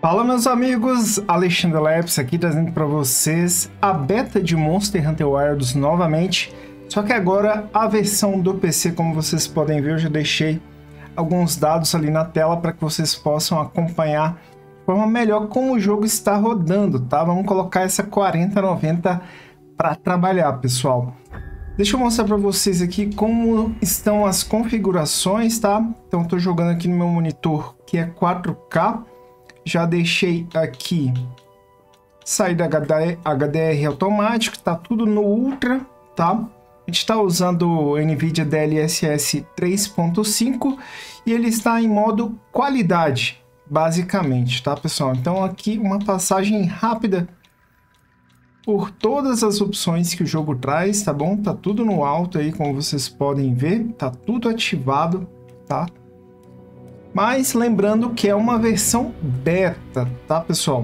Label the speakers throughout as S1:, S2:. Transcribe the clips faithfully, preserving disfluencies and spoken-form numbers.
S1: Fala, meus amigos, Alexandre Leps aqui trazendo para vocês a beta de Monster Hunter Wilds novamente, só que agora a versão do P C, como vocês podem ver, eu já deixei alguns dados ali na tela para que vocês possam acompanhar de forma melhor como o jogo está rodando, tá? Vamos colocar essa quarenta noventa para trabalhar, pessoal. Deixa eu mostrar para vocês aqui como estão as configurações, tá? Então, estou jogando aqui no meu monitor que é quatro K. Já deixei aqui saída H D R automático, tá tudo no Ultra, tá? A gente está usando o NVIDIA D L S S três ponto cinco e ele está em modo qualidade, basicamente, tá, pessoal? Então aqui uma passagem rápida por todas as opções que o jogo traz, tá bom? Tá tudo no alto aí, como vocês podem ver, tá tudo ativado, tá? Mas lembrando que é uma versão beta, tá, pessoal?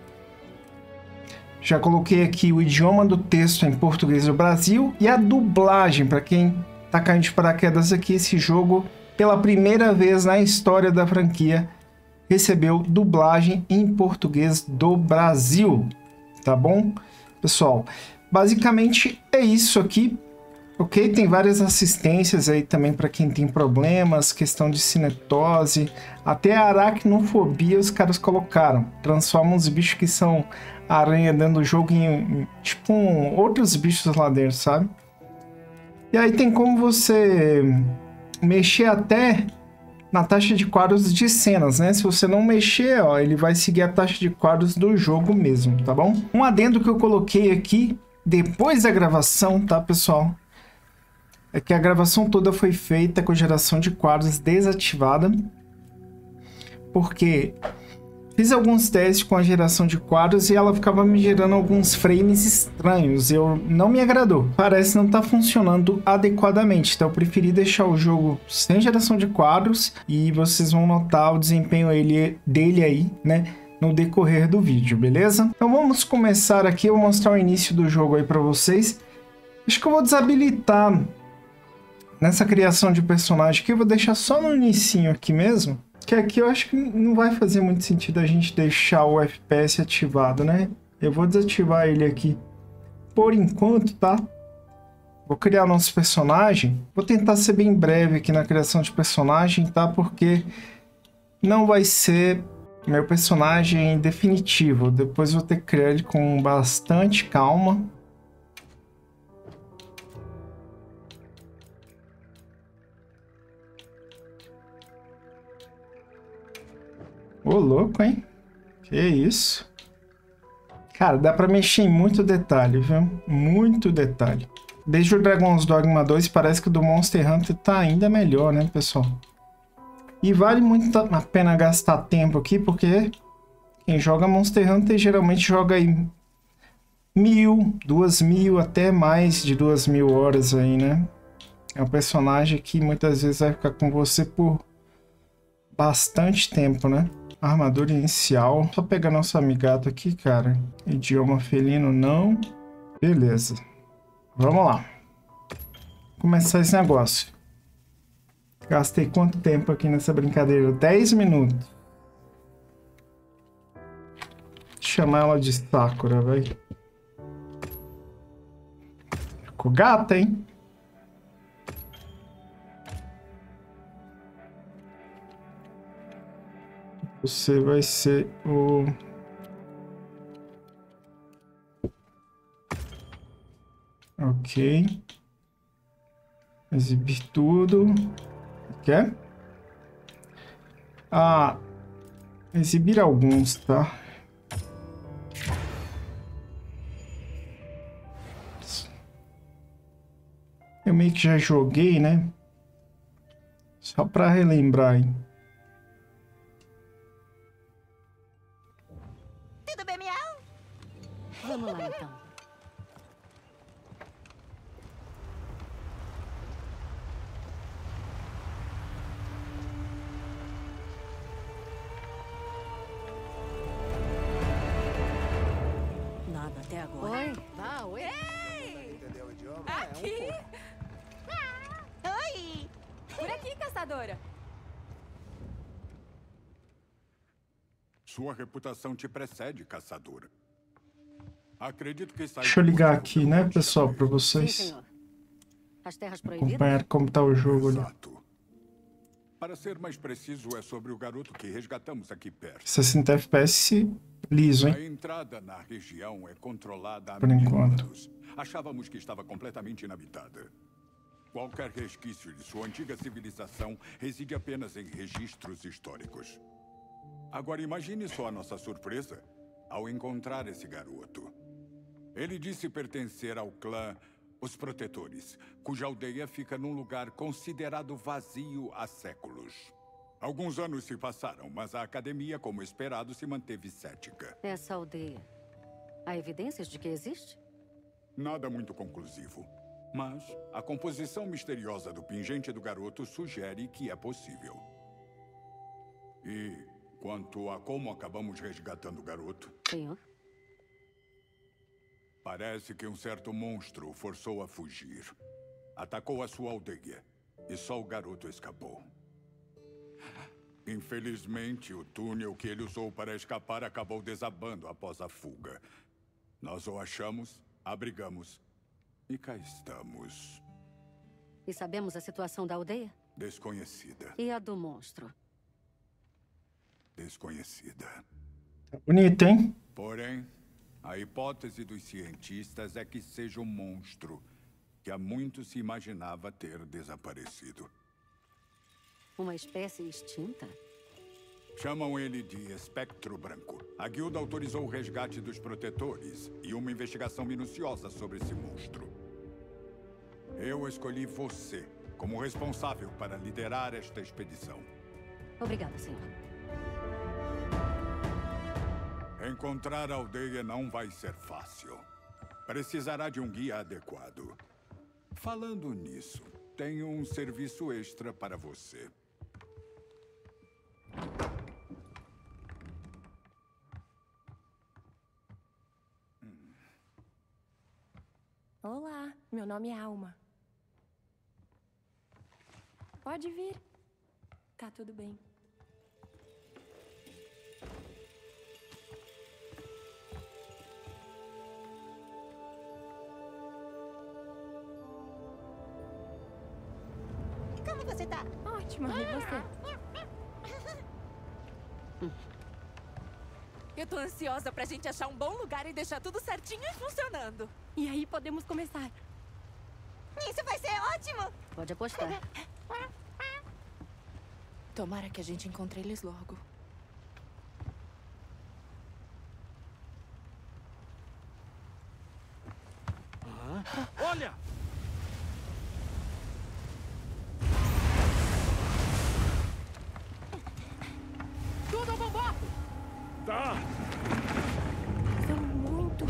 S1: Já coloquei aqui o idioma do texto em português do Brasil e a dublagem, para quem tá caindo de paraquedas aqui, esse jogo, pela primeira vez na história da franquia, recebeu dublagem em português do Brasil, tá bom, pessoal? Basicamente é isso aqui. Ok, tem várias assistências aí também para quem tem problemas, questão de cinetose, até a aracnofobia os caras colocaram. Transformam os bichos que são aranha dentro do jogo em, em tipo um, outros bichos lá dentro, sabe? E aí tem como você mexer até na taxa de quadros de cenas, né? Se você não mexer, ó, ele vai seguir a taxa de quadros do jogo mesmo, tá bom? Um adendo que eu coloquei aqui depois da gravação, tá, pessoal? É que a gravação toda foi feita com geração de quadros desativada, porque fiz alguns testes com a geração de quadros e ela ficava me gerando alguns frames estranhos, eu não me agradou. Parece não estar tá funcionando adequadamente, então eu preferi deixar o jogo sem geração de quadros e vocês vão notar o desempenho ele, dele aí, né, no decorrer do vídeo, beleza? Então vamos começar aqui, eu vou mostrar o início do jogo aí para vocês. Acho que eu vou desabilitar nessa criação de personagem aqui, eu vou deixar só no inicinho aqui mesmo, que aqui eu acho que não vai fazer muito sentido a gente deixar o F P S ativado, né? Eu vou desativar ele aqui por enquanto, tá? Vou criar nosso personagem, vou tentar ser bem breve aqui na criação de personagem, tá? Porque não vai ser meu personagem definitivo, depois vou ter que criar ele com bastante calma. Ô, louco, hein? Que isso? Cara, dá pra mexer em muito detalhe, viu? Muito detalhe. Desde o Dragon's Dogma dois, parece que o do Monster Hunter tá ainda melhor, né, pessoal? E vale muito a pena gastar tempo aqui, porque quem joga Monster Hunter geralmente joga aí mil, duas mil, até mais de duas mil horas aí, né? É um personagem que muitas vezes vai ficar com você por bastante tempo, né? Armadura inicial. Só pegar nosso amigato aqui, cara. Idioma felino, não. Beleza. Vamos lá. Começar esse negócio. Gastei quanto tempo aqui nessa brincadeira? dez minutos. Vou chamar ela de Sakura, vai. Ficou gata, hein? Você vai ser o... Ok. Exibir tudo. Quer? Ah, exibir alguns, tá? Eu meio que já joguei, né? Só para relembrar, hein?
S2: Vamos lá, então. Nada até agora.
S3: Oi. Ah, oi. Ei!
S4: Entendeu o idioma?
S3: Aqui!
S4: É um pouco.
S3: Ah. Oi! Por aqui, caçadora.
S2: Sua reputação te precede, caçadora. Acredito que saiba.
S1: Deixa eu ligar aqui, né, pessoal, para
S4: Sim,
S1: vocês
S4: senhor. As terras proibidas?
S1: acompanhar como tá o jogo ali.
S2: Exato. Para ser mais preciso, é sobre o garoto que resgatamos aqui perto.
S1: sessenta F P S liso, hein?
S2: A entrada na região é controlada há
S1: Por
S2: mil
S1: enquanto.
S2: anos. Achávamos que estava completamente inabitada. Qualquer resquício de sua antiga civilização reside apenas em registros históricos. Agora imagine só a nossa surpresa ao encontrar esse garoto. Ele disse pertencer ao clã Os Protetores, cuja aldeia fica num lugar considerado vazio há séculos. Alguns anos se passaram, mas a academia, como esperado, se manteve cética.
S4: Essa aldeia. Há evidências de que existe?
S2: Nada muito conclusivo. Mas a composição misteriosa do pingente do garoto sugere que é possível. E quanto a como acabamos resgatando o garoto,
S4: Senhor?
S2: parece que um certo monstro o forçou a fugir. Atacou a sua aldeia. E só o garoto escapou. Infelizmente, o túnel que ele usou para escapar acabou desabando após a fuga. Nós o achamos, abrigamos e cá estamos.
S4: E sabemos a situação da aldeia?
S2: Desconhecida.
S4: E a do monstro?
S2: Desconhecida.
S1: Tá bonito, hein?
S2: Porém, a hipótese dos cientistas é que seja um monstro que há muito se imaginava ter desaparecido.
S4: Uma espécie extinta?
S2: Chamam ele de Espectro Branco. A guilda autorizou o resgate dos protetores e uma investigação minuciosa sobre esse monstro. Eu escolhi você como responsável para liderar esta expedição.
S4: Obrigada, senhor.
S2: Encontrar a aldeia não vai ser fácil. Precisará de um guia adequado. Falando nisso, tenho um serviço extra para você.
S5: Olá, meu nome é Alma. Pode vir. Tá tudo bem.
S3: Como você tá?
S5: Ótimo, e você?
S6: Eu tô ansiosa pra gente achar um bom lugar e deixar tudo certinho e funcionando.
S5: E aí podemos começar.
S3: Isso vai ser ótimo!
S4: Pode apostar.
S6: Tomara que a gente encontre eles logo.
S7: Olha!
S6: Tudo ao bomboto!
S7: Tá!
S5: São muito...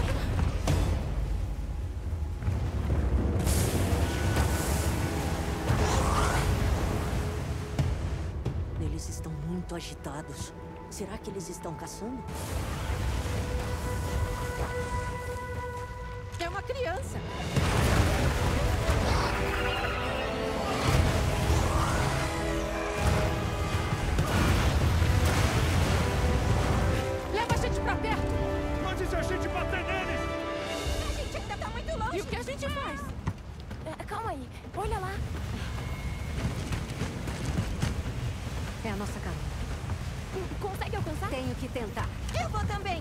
S8: Eles estão muito agitados. Será que eles estão caçando?
S6: É uma criança! Leva a gente pra perto!
S7: Mas e se a gente bater neles?
S3: A gente ainda tá muito longe!
S6: E o que a gente faz?
S5: É, calma aí, olha lá.
S4: É a nossa carona.
S5: Consegue alcançar?
S4: Tenho que tentar.
S3: Eu vou também!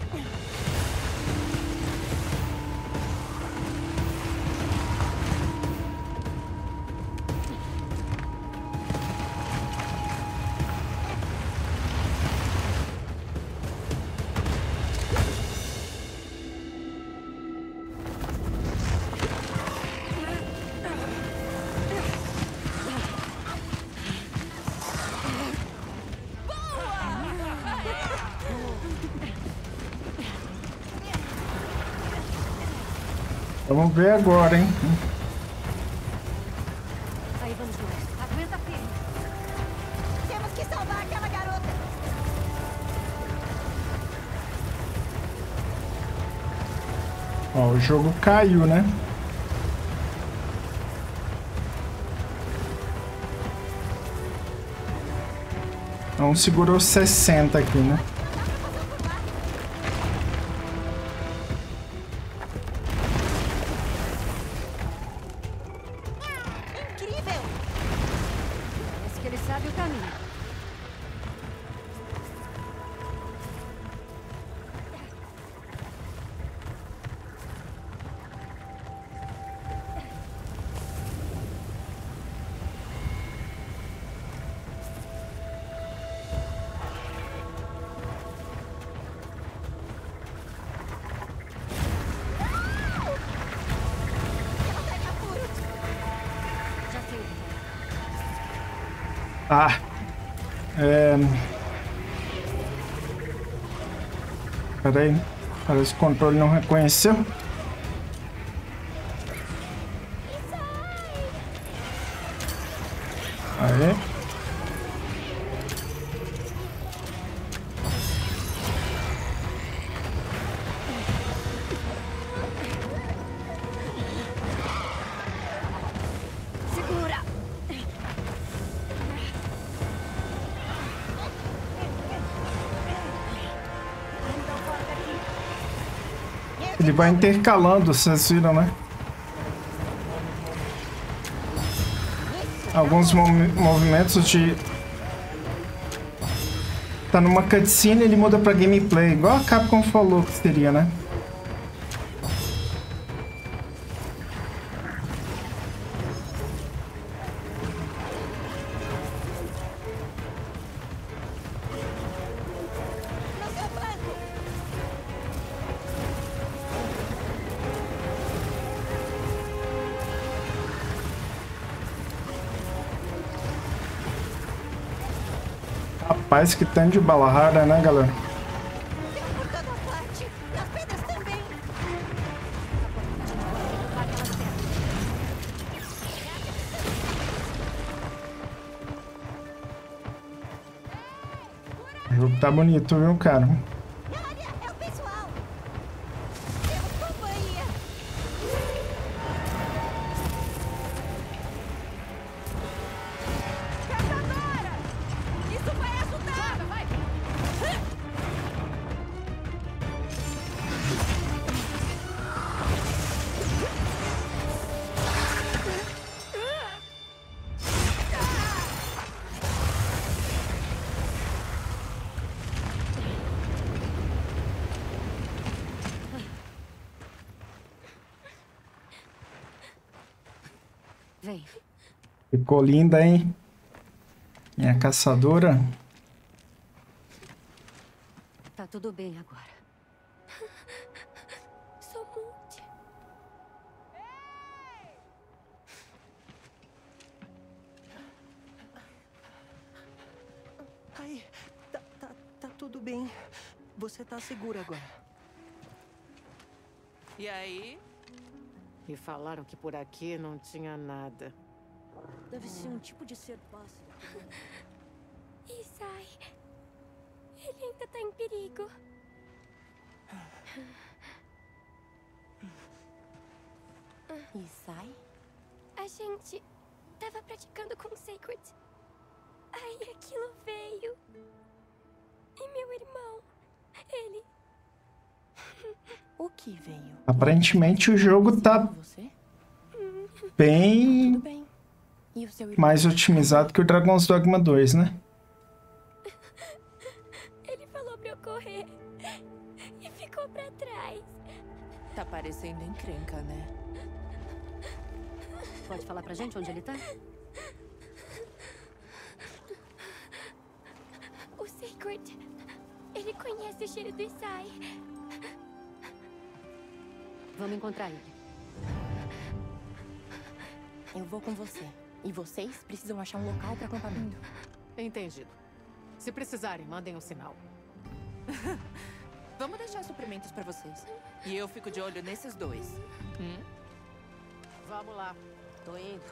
S1: Vamos ver agora, hein?
S4: Aí vamos nós. Aguenta firme.
S3: Temos que salvar aquela garota!
S1: Ó, o jogo caiu, né? Então segurou sessenta aqui, né? Ah. É... Pera aí. Parece que o controle não reconheceu. Aí.
S3: Segura!
S1: Ele vai intercalando, vocês viram, né? Alguns movi- movimentos de... Tá numa cutscene, ele muda pra gameplay. Igual a Capcom falou que seria, né?
S3: No seu flanco!
S1: Rapaz, que tanto de bala rara, né, galera?
S3: Deu por toda parte! Nas pedras também!
S1: O jogo tá bonito, viu, cara?
S3: Olha, é o pessoal! Temos companhia!
S6: Caçadora! Isso vai ajudar! Vai!
S4: Vem.
S1: Ficou linda, hein? Minha caçadora.
S4: Tá tudo bem agora.
S5: Sou Monte.
S8: Aí, tá, tá, tá tudo bem. Você tá segura agora.
S6: E aí?
S9: E falaram que por aqui não tinha nada.
S8: Deve ser um tipo de ser pássaro.
S5: Isai. Ele ainda tá em perigo.
S8: Isai?
S5: A gente tava praticando com Sacred. Aí aquilo veio. E meu irmão, ele...
S8: O que veio?
S1: Aparentemente o jogo tá
S8: Você?
S1: bem
S8: Tudo bem. E o seu irmão?
S1: mais otimizado que o Dragon's Dogma dois, né?
S5: Ele falou pra eu correr. E ficou pra trás.
S6: Tá parecendo encrenca, né?
S4: Pode falar pra gente onde ele tá?
S5: O Sacred, ele conhece o cheiro do Isai.
S4: Vamos encontrar ele.
S10: Eu vou com você. E vocês precisam achar um local para acampamento.
S9: Entendido. Se precisarem, mandem um sinal.
S6: Vamos deixar suprimentos pra vocês. E eu fico de olho nesses dois. Hum?
S9: Vamos lá.
S10: Tô indo.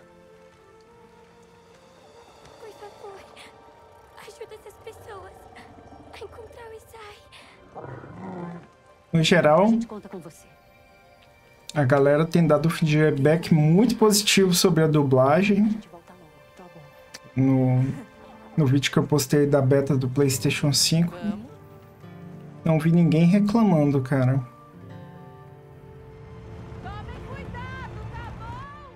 S5: Por favor, ajuda essas pessoas a encontrar o Isai.
S1: No geral,
S4: A gente conta com você.
S1: a galera tem dado um feedback muito positivo sobre a dublagem.
S10: De volta logo. Tá bom.
S1: No, no vídeo que eu postei da beta do PlayStation cinco,
S6: Vamos?
S1: não vi ninguém reclamando, cara.
S6: Tomem cuidado, tá bom?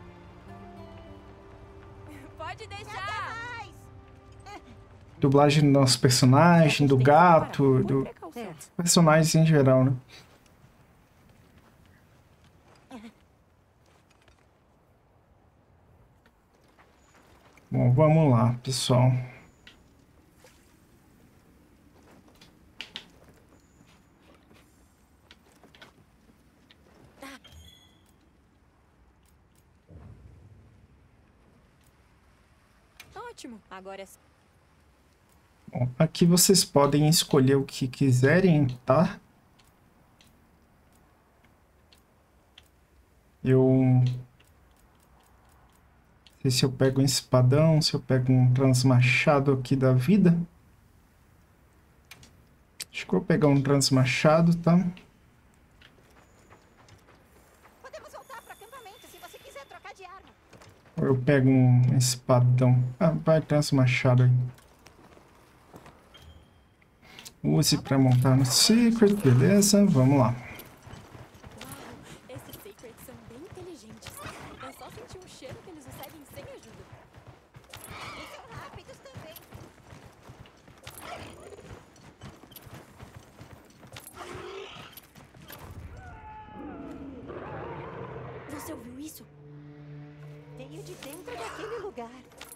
S6: Pode deixar!
S3: Mais!
S1: Dublagem do nosso personagem, do gato, do
S4: É,
S1: personagens em geral, né? Bom, vamos lá, pessoal.
S10: Ótimo. Agora é...
S1: aqui vocês podem escolher o que quiserem, tá? Eu... Não sei se eu pego um espadão, se eu pego um transmachado aqui da vida. Acho que eu vou pegar um transmachado, tá?
S3: Podemos voltar para acampamento se você quiser trocar de arma.
S1: Ou eu pego um espadão. Ah, vai transmachado aí. Use para montar no Secret, beleza? Vamos lá.
S5: Esses Secrets são bem inteligentes. É só sentir um cheiro que eles nos seguem sem ajuda.
S3: E são rápidos também.
S5: Você ouviu isso?
S3: Veio de dentro daquele lugar.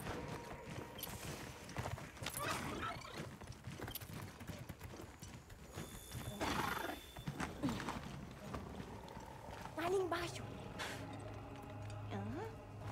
S5: Ali embaixo.
S3: Hã?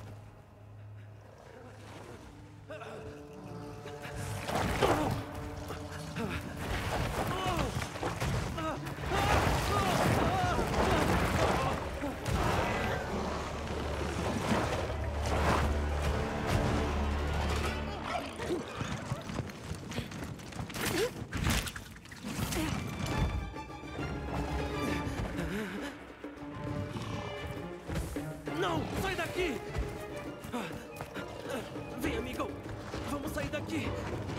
S7: Não! Sai daqui! Vem, amigo! Vamos sair daqui!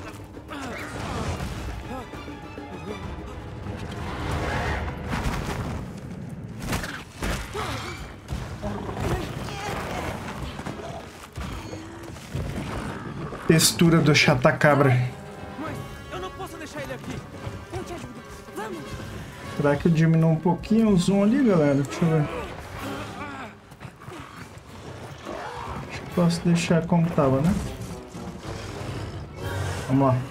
S1: Textura do Chatacabra.
S7: Mas eu não posso deixar ele aqui!
S5: Eu te ajudo. Vamos!
S1: Será que eu diminuo um pouquinho o zoom ali, galera? Deixa eu ver. Acho que posso deixar como tava, né? Vamos lá.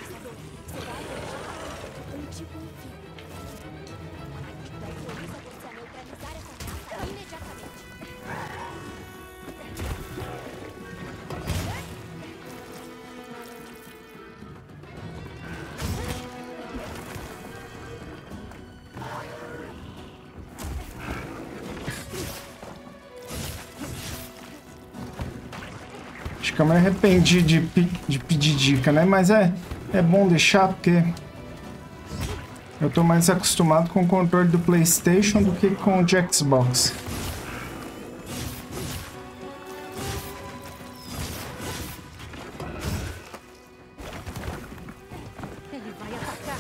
S5: Um tipo um fio. Daí autoriza você a neutralizar essa ameaça imediatamente.
S1: Acho que eu me arrependi de, pe- de pedir dica, né? Mas é, é bom deixar porque eu tô mais acostumado com o controle do PlayStation do que com o de Xbox.
S4: Ele vai atacar.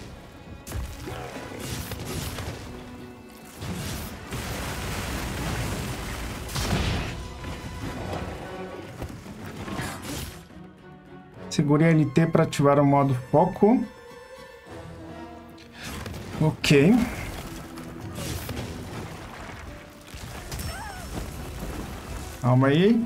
S1: Segure L T para ativar o modo foco. Ok. Calma aí.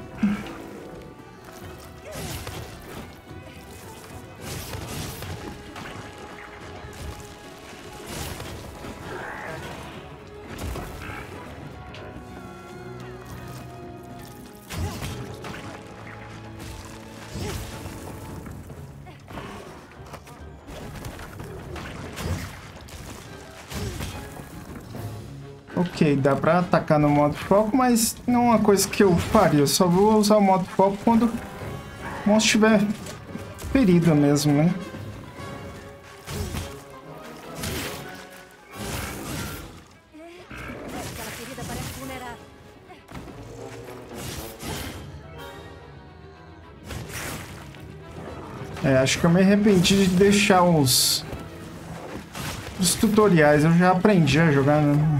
S1: Ok, dá pra atacar no modo foco, mas não é uma coisa que eu faria. Eu só vou usar o modo foco quando o monstro estiver ferido mesmo, né?
S4: Aquela ferida parece vulnerável.
S1: É, acho que eu me arrependi de deixar os, os tutoriais. Eu já aprendi a jogar, né?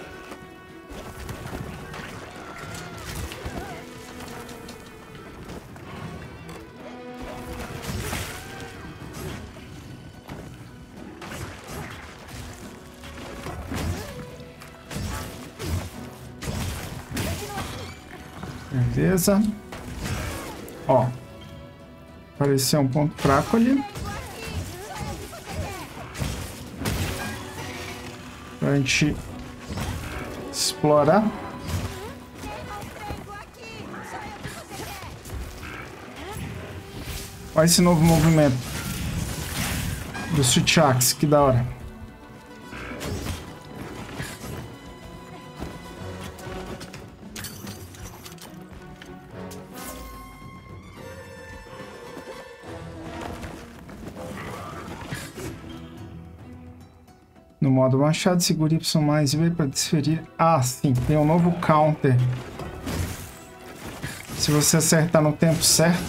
S1: Beleza. Ó. Apareceu um ponto fraco ali. Pra gente explorar. Olha esse novo movimento. Do Switch Axe, que da hora. No modo machado, segure Y mais V para desferir. Ah, sim, tem um novo counter. Se você acertar no tempo certo.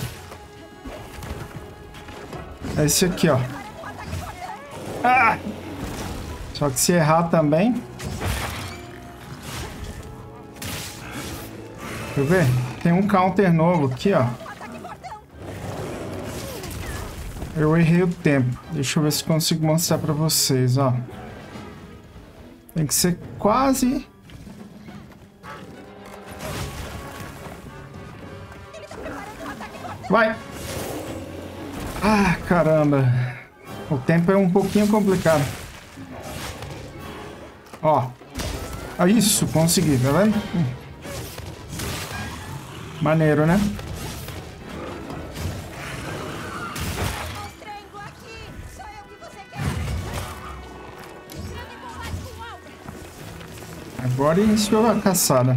S1: É esse aqui, ó. Ah! Só que se errar também. Deixa eu ver. Tem um counter novo aqui, ó. Eu errei o tempo. Deixa eu ver se consigo mostrar pra vocês, ó. Tem que ser quase... Vai! Ah, caramba. O tempo é um pouquinho complicado. Ó. Ah, isso, consegui, tá vendo? Hum. Maneiro, né? Agora iniciou a caçada.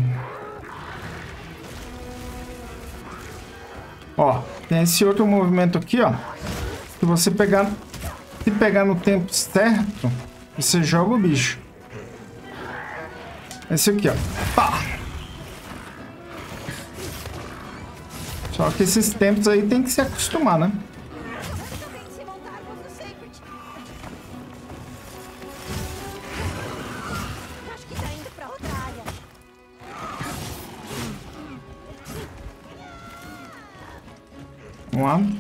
S1: Ó, tem esse outro movimento aqui, ó. Se você pegar, se pegar no tempo certo, você joga o bicho. Esse aqui, ó. Pá! Só que esses tempos aí tem que se acostumar, né? Vamos lá.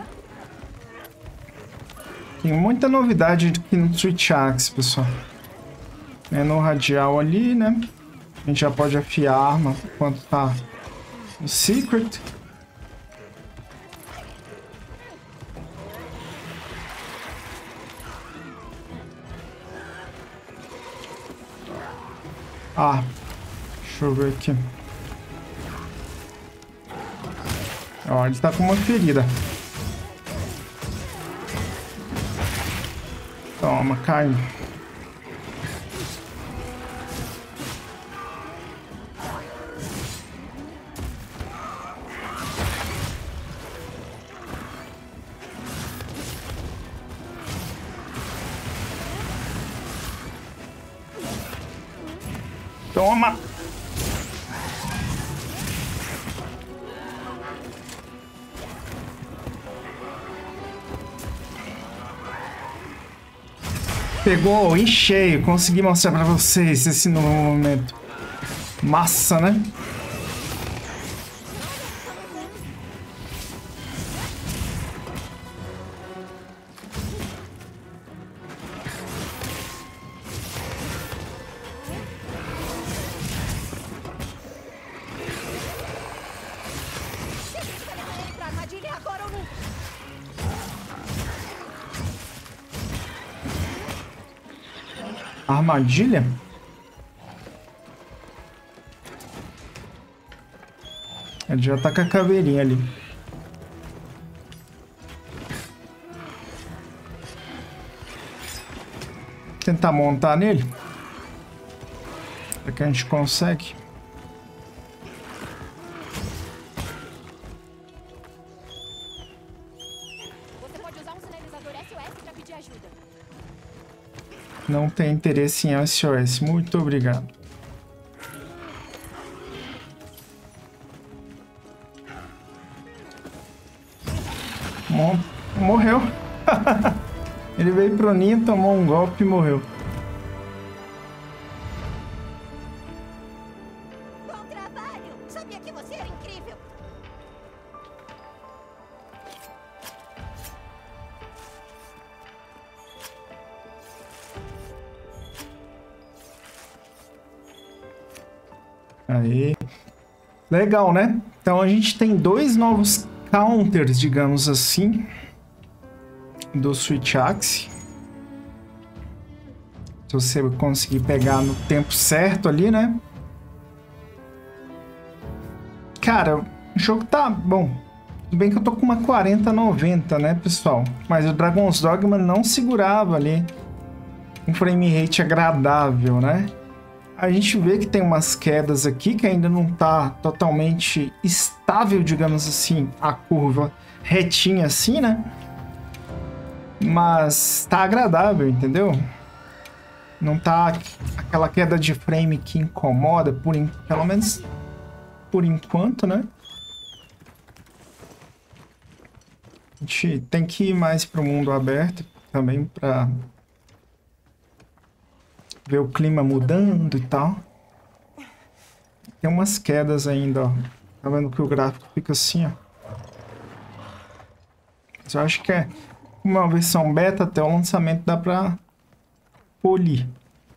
S1: Tem muita novidade aqui no Switch Axe, pessoal. Menu radial ali, né? A gente já pode afiar a arma enquanto tá no Secret. Ah, deixa eu ver aqui. Ó, ele tá com uma ferida. Toma, cai. Toma. Pegou em cheio, consegui mostrar pra vocês esse novo momento. Massa, né? Armadilha? Ele já tá com a caveirinha ali. Tentar montar nele. Será que a gente consegue?
S5: Você pode usar um sinalizador S O S para pedir ajuda.
S1: Não tem interesse em S O S. Muito obrigado. Morreu. Ele veio pro ninho, tomou um golpe e morreu.
S3: Bom trabalho! Sabia que você era incrível.
S1: Aí. Legal, né? Então a gente tem dois novos counters, digamos assim, do Switch Axe. Se você conseguir pegar no tempo certo ali, né? Cara, o jogo tá bom. Tudo bem que eu tô com uma quarenta noventa, né, pessoal? Mas o Dragon's Dogma não segurava ali um frame rate agradável, né? A gente vê que tem umas quedas aqui que ainda não tá totalmente estável, digamos assim, a curva retinha assim, né? Mas tá agradável, entendeu? Não tá aquela queda de frame que incomoda, por in... pelo menos por enquanto, né? A gente tem que ir mais para o mundo aberto também para ver o clima mudando e tal. Tem umas quedas ainda, ó. Tá vendo que o gráfico fica assim, ó. Mas eu acho que é uma versão beta, até o lançamento dá pra polir.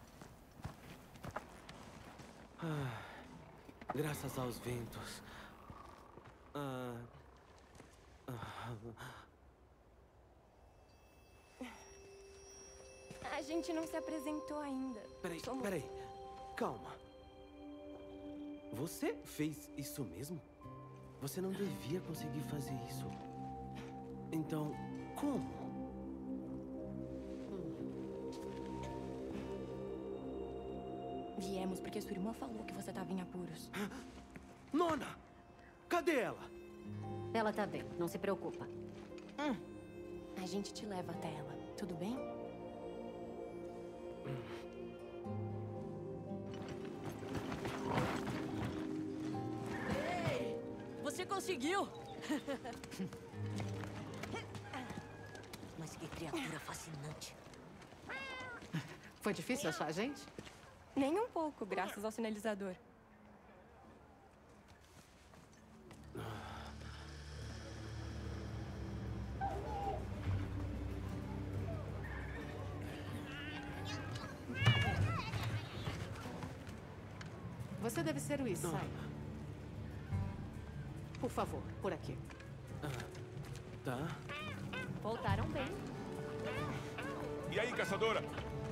S7: Ah, graças aos ventos. Ah, ah,
S5: A gente não se apresentou ainda.
S7: peraí,
S5: Somos-
S7: peraí. Calma. Você fez isso mesmo? Você não devia conseguir fazer isso. Então, como?
S10: Viemos porque sua irmã falou que você tava em apuros.
S7: Nona! Cadê ela?
S4: Ela tá bem, não se preocupa.
S10: Hum. A gente te leva até ela, tudo bem?
S8: Você conseguiu! Mas que criatura fascinante.
S9: Foi difícil achar a gente?
S5: Nem um pouco, graças ao sinalizador.
S9: Você deve ser o Isai. Por favor, por aqui.
S7: Tá.
S10: Voltaram bem.
S2: E aí, caçadora?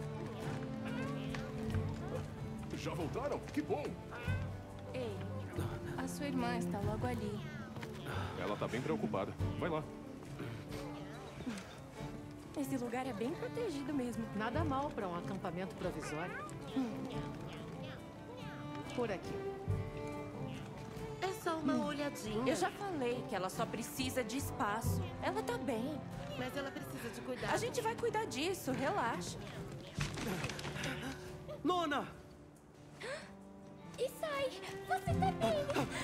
S2: Já voltaram? Que bom!
S5: Ei, a sua irmã está logo ali.
S2: Ela tá bem preocupada. Vai lá.
S5: Esse lugar é bem protegido mesmo.
S9: Nada mal para um acampamento provisório. Por aqui.
S8: É só uma olhadinha.
S6: Eu já falei que ela só precisa de espaço. Ela tá bem.
S8: Mas ela precisa de cuidado.
S6: A gente vai cuidar disso, relaxa.
S7: Nona!
S5: Isai, você tá bem?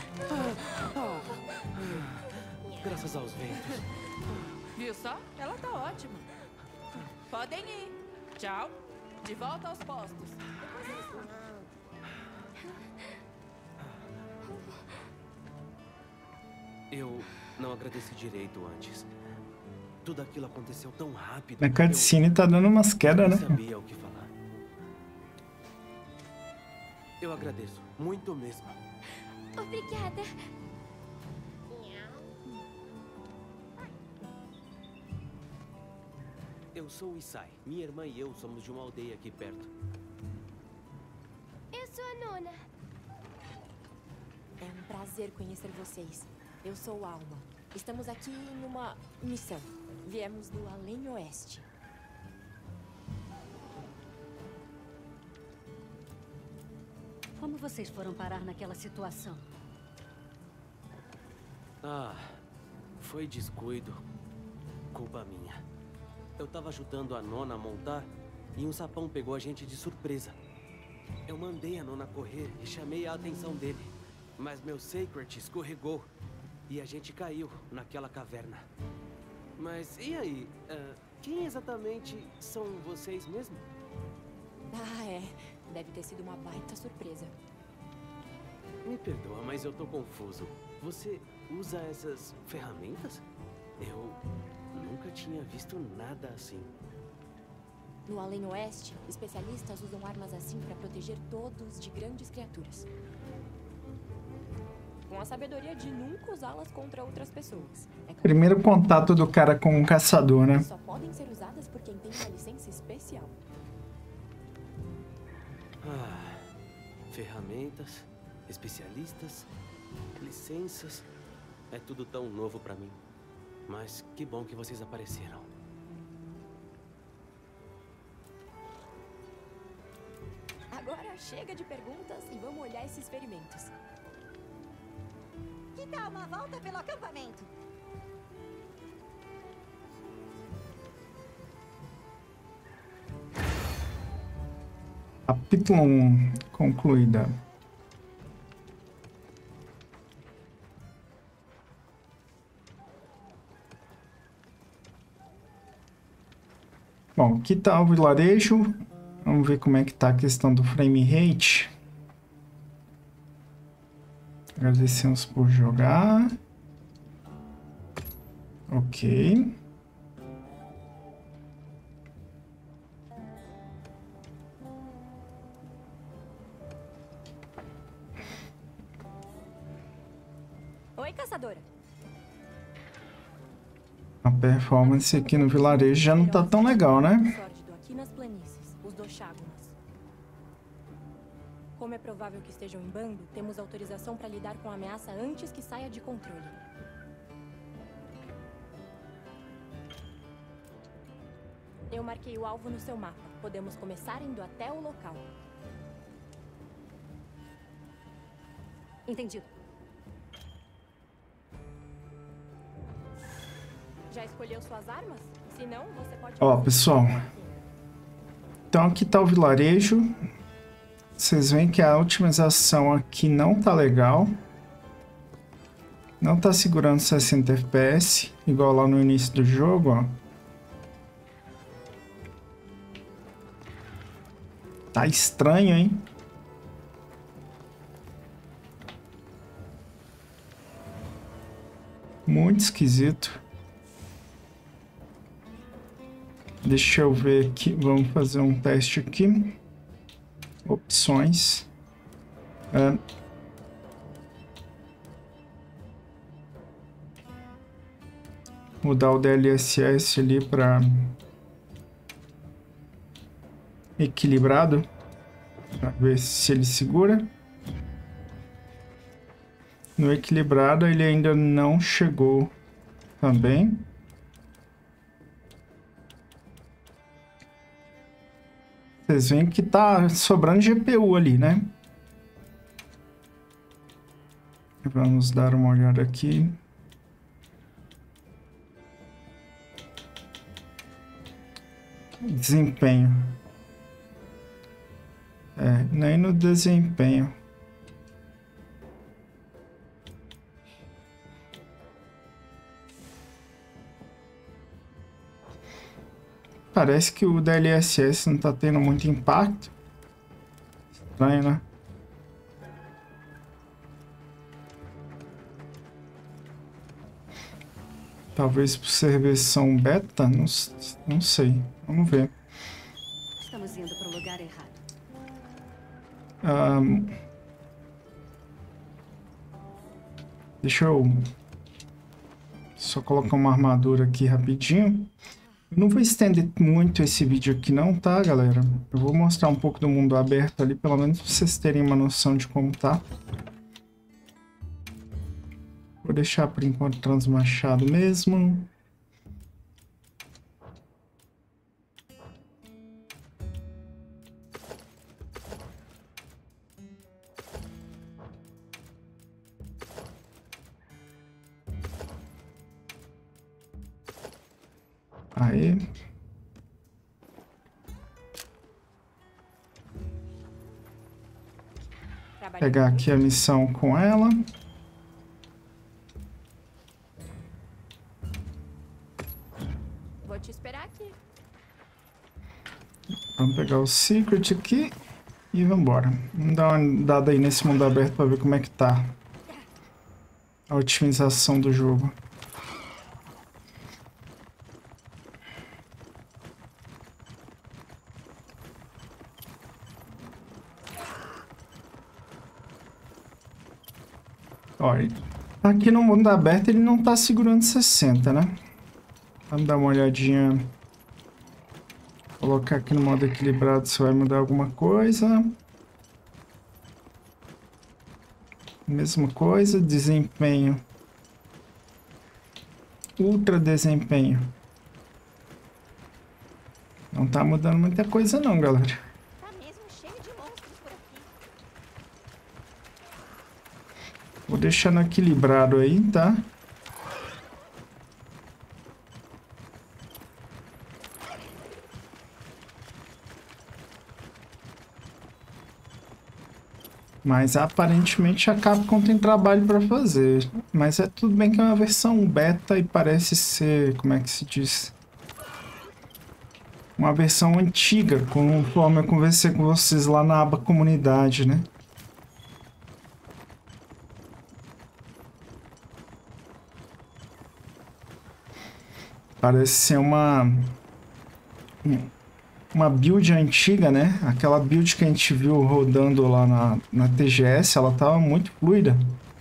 S7: Graças aos ventos.
S6: Viu só? Ela tá ótima. Podem ir. Tchau. De volta aos postos.
S7: Eu não agradeci direito antes. Tudo aquilo aconteceu tão rápido.
S1: Na cutscene tá dando umas quedas, né?
S7: Eu não sabia o que falar. Eu agradeço. Muito mesmo.
S5: Obrigada.
S7: Eu sou o Isai. Minha irmã e eu somos de uma aldeia aqui perto.
S5: Eu sou a Nona.
S10: É um prazer conhecer vocês. Eu sou Alma. Estamos aqui numa missão. Viemos do Além Oeste.
S4: Como vocês foram parar naquela situação?
S7: Ah, foi descuido. Culpa minha. Eu tava ajudando a Nona a montar e um sapão pegou a gente de surpresa. Eu mandei a Nona correr e chamei a atenção dele. Mas meu Sacred escorregou e a gente caiu naquela caverna. Mas e aí? Ah, quem exatamente são vocês mesmo?
S10: Ah, é. Deve ter sido uma baita surpresa.
S7: Me perdoa, mas eu tô confuso. Você usa essas ferramentas? Eu nunca tinha visto nada assim.
S10: No Além Oeste, especialistas usam armas assim para proteger todos de grandes criaturas. Com a sabedoria de nunca usá-las contra outras pessoas. É claro.
S1: Primeiro contato do cara com um caçador, né?
S10: Só podem ser usadas por quem tem uma licença especial.
S7: Ah, ferramentas, especialistas, licenças. É tudo tão novo pra mim. Mas que bom que vocês apareceram.
S10: Agora chega de perguntas e vamos olhar esses ferimentos.
S3: Que tal uma volta pelo acampamento?
S1: Capítulo um concluída. Bom, aqui tá o vilarejo. Vamos ver como é que tá a questão do frame rate. Agradecemos por jogar. Ok.
S10: Oi, caçadora.
S1: A performance aqui no vilarejo já não tá tão legal, né?
S10: Aqui nas planícies, os Doshagunas. Como é provável que estejam em bando, temos autorização para lidar com a ameaça antes que saia de controle. Eu marquei o alvo no seu mapa. Podemos começar indo até o local.
S4: Entendido.
S10: Já escolheu suas armas? Se não, você pode...
S1: Ó, pessoal. Então aqui tá o vilarejo. Vocês veem que a otimização aqui não tá legal. Não tá segurando sessenta F P S, igual lá no início do jogo, ó. Tá estranho, hein? Muito esquisito. Deixa eu ver aqui. Vamos fazer um teste aqui. Opções. É. Mudar o D L S S ali para equilibrado. Para ver se ele segura. No equilibrado ele ainda não chegou também. Vocês veem que tá sobrando G P U ali, né? Vamos dar uma olhada aqui. Desempenho. É, nem no desempenho. Parece que o D L S S não tá tendo muito impacto. Estranho, né? Talvez por ser versão beta, não, não sei. Vamos ver.
S4: Estamos indo para o lugar errado.
S1: Um, deixa eu só colocar uma armadura aqui rapidinho. Eu não vou estender muito esse vídeo aqui não, tá, galera? Eu vou mostrar um pouco do mundo aberto ali, pelo menos pra vocês terem uma noção de como tá. Vou deixar por enquanto transmachado mesmo. Aí. Pegar aqui a missão com ela.
S10: Vou te esperar aqui.
S1: Vamos pegar o secret aqui e vamos embora. Vamos dar uma dada aí nesse mundo aberto para ver como é que tá a otimização do jogo. Olha, aqui no mundo aberto ele não tá segurando sessenta, né? Vamos dar uma olhadinha. Colocar aqui no modo equilibrado se vai mudar alguma coisa. Mesma coisa, desempenho ultra desempenho. Não tá mudando muita coisa não, galera.
S3: Tá mesmo cheio de monstros por aqui.
S1: Vou deixando equilibrado aí, tá? Mas aparentemente a Capcom tem trabalho para fazer. Mas é tudo bem que é uma versão beta e parece ser, como é que se diz? Uma versão antiga, conforme eu conversei com vocês lá na aba comunidade, né? Parece ser uma... uma build antiga, né? Aquela build que a gente viu rodando lá na, na T G S, ela tava muito fluida.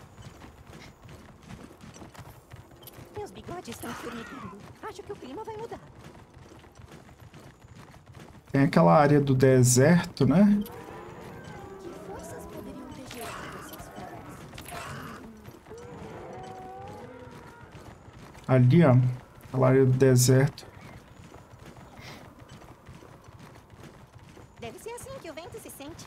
S3: Meus bigodes estão formigando. Acho que o clima vai mudar.
S1: Tem aquela área do deserto, né?
S5: Que forças poderiam ter gerado essas formas?
S1: Ali, ó. Aquela área do deserto.
S3: Deve ser assim que o vento se sente.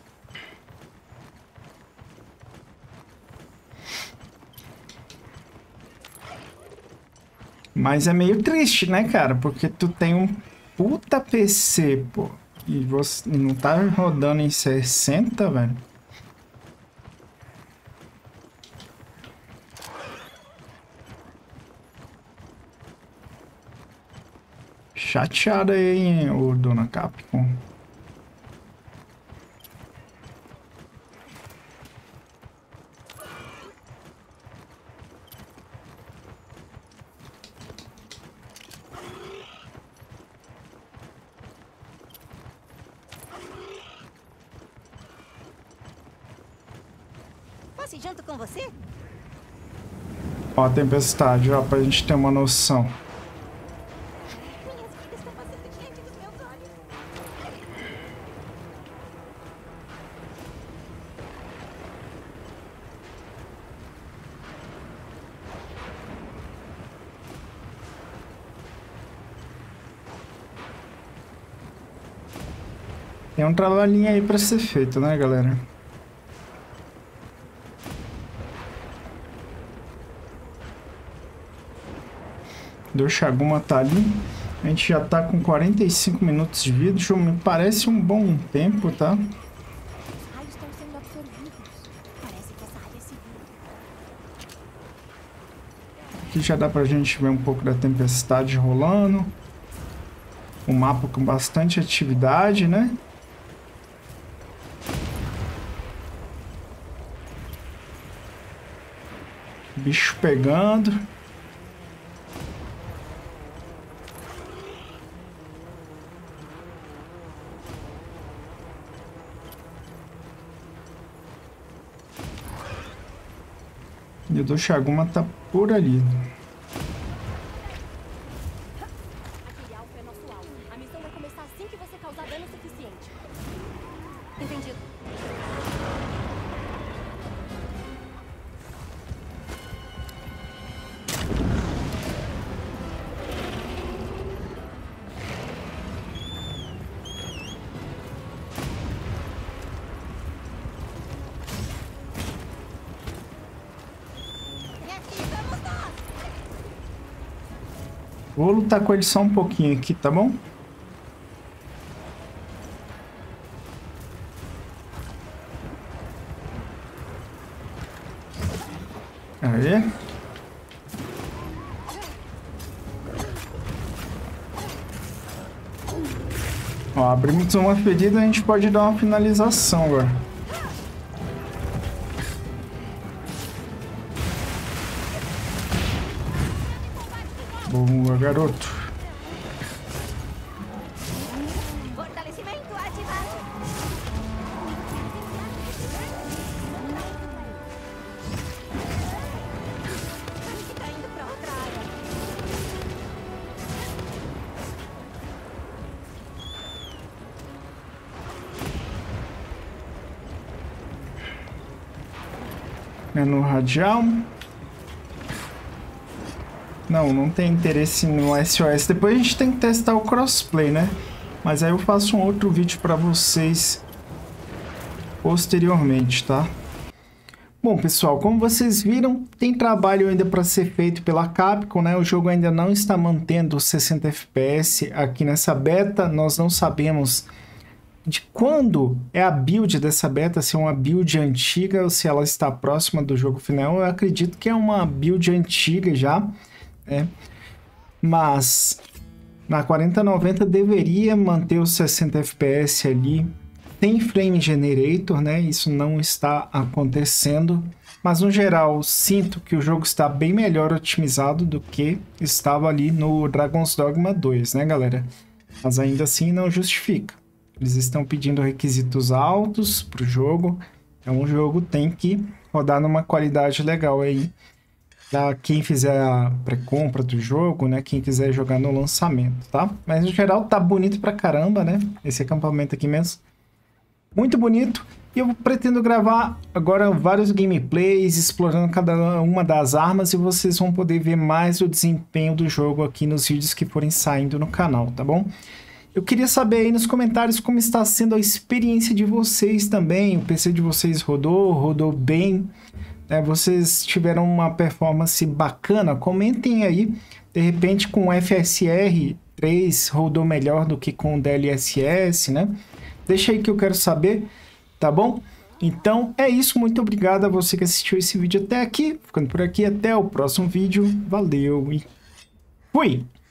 S1: Mas é meio triste, né, cara? Porque tu tem um puta P C, pô. E você não tá rodando em sessenta, velho. Chateado aí, hein, ô dona Capcom.
S3: Posso ir junto com você?
S1: Ó, a tempestade, ó, pra gente ter uma noção.
S3: Minhas vidas estão passando diante dos meus olhos.
S1: Tem um trabalhinho aí pra ser feito, né, galera? Do Shaguma tá ali. A gente já tá com quarenta e cinco minutos de vídeo. Me parece um bom tempo, tá?
S5: Os raios estão sendo absorvidos. Parece que essa área é segura.
S1: Aqui já dá pra gente ver um pouco da tempestade rolando. Um mapa com bastante atividade, né? Bicho pegando. E o do Shaguma tá por ali.
S5: Aquele alvo é nosso alvo. A missão vai começar assim que você causar dano suficiente.
S3: Entendido. E aqui vamos nós!
S1: Vou lutar com ele só um pouquinho aqui, tá bom? Aí. Ó, abrimos uma ferida, a gente pode dar uma finalização agora. Boa, garoto.
S3: Fortalecimento ativado. Parece que tá indo pra outra área.
S1: Menu radial. Não, não tem interesse no S O S. Depois a gente tem que testar o crossplay, né? Mas aí eu faço um outro vídeo para vocês posteriormente, tá? Bom, pessoal, como vocês viram, tem trabalho ainda para ser feito pela Capcom, né? O jogo ainda não está mantendo sessenta F P S aqui nessa beta. Nós não sabemos de quando é a build dessa beta, se é uma build antiga ou se ela está próxima do jogo final. Eu acredito que é uma build antiga já, né? Mas na quarenta noventa deveria manter os sessenta F P S ali. Tem frame generator, né? Isso não está acontecendo. Mas no geral, sinto que o jogo está bem melhor otimizado do que estava ali no Dragon's Dogma dois, né, galera? Mas ainda assim não justifica. Eles estão pedindo requisitos altos para o jogo. Então o jogo tem que rodar numa qualidade legal aí. Para quem fizer a pré-compra do jogo, né? Quem quiser jogar no lançamento, tá? Mas no geral tá bonito pra caramba, né? Esse acampamento aqui mesmo. Muito bonito. E eu pretendo gravar agora vários gameplays explorando cada uma das armas e vocês vão poder ver mais o desempenho do jogo aqui nos vídeos que forem saindo no canal, tá bom? Eu queria saber aí nos comentários como está sendo a experiência de vocês também. O P C de vocês rodou, rodou bem, né? Vocês tiveram uma performance bacana? Comentem aí. De repente com o F S R três rodou melhor do que com o D L S S, né? Deixa aí que eu quero saber, tá bom? Então é isso, muito obrigado a você que assistiu esse vídeo até aqui. Ficando por aqui, até o próximo vídeo. Valeu e fui!